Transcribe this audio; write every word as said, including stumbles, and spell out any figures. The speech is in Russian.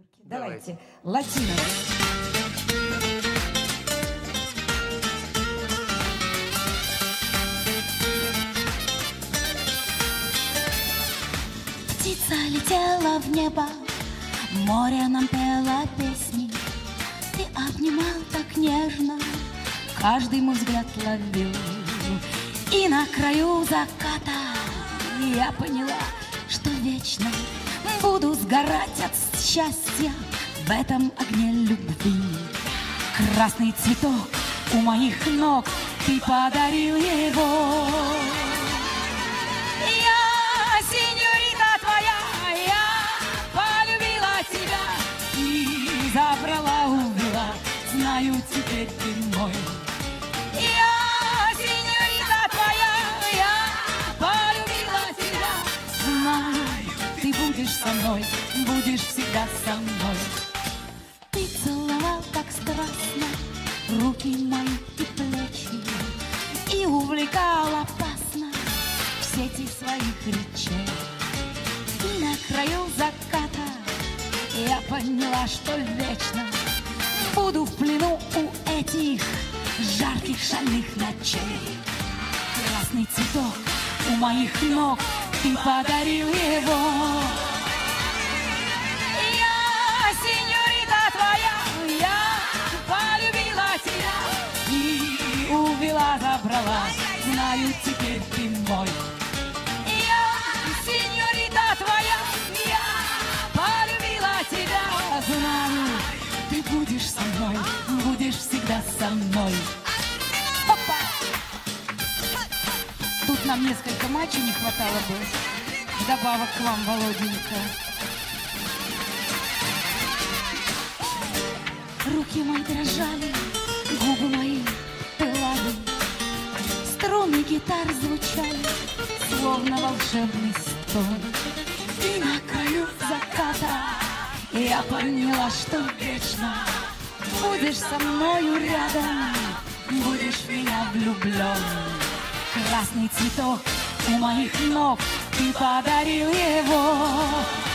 Давайте, латино. Птица летела в небо, море нам пело песни. Ты обнимал так нежно, каждый мой взгляд ловил. И на краю заката я поняла, что вечно буду сгорать от счастья в этом огне любви. Красный цветок у моих ног, ты подарил его. Я, сеньорита твоя, я полюбила тебя и забрала, увела, знаю, теперь ты мой. Я, сеньорита твоя, я полюбила тебя, знаю, ты будешь со мной, будешь всегда со мной. Ты целовал так страстно руки мои и плечи и увлекал опасно в сети своих речей. И на краю заката я поняла, что вечно буду в плену у этих жарких шальных ночей. Красный цветок у моих ног, ты подарил его. Я, сеньорита твоя, я полюбила тебя и увела, забрала, знаю, теперь ты мой. Я, сеньорита твоя, я полюбила тебя, знаю, ты будешь со мной, будешь всегда со мной. Опа! Тут нам несколько матчей не хватало бы. Вдобавок к вам, Володенька. Руки мои дрожали, губы мои пылали, струны гитар звучали, словно волшебный стон. И на краю заката я поняла, что вечно будешь со мною рядом, будешь в меня влюблен. Красный цветок у моих ног, ты подарил его.